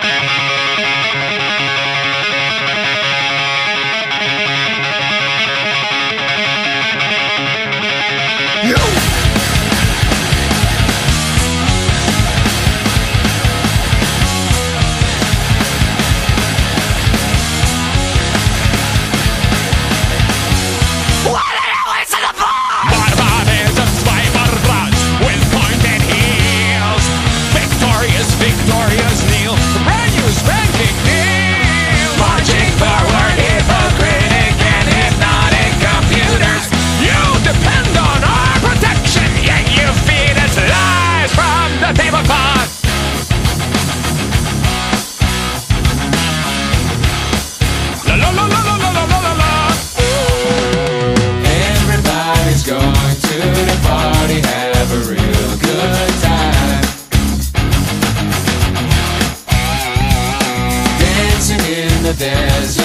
Victorious kneel, brand new spanking deal. Marching forward, hypocritic and hypnotic computers. You depend on our protection, yet you feed us lies from the tablecloth. La la la la la la la la la. Everybody's going to the party, have a real good time. Dancing in the desert.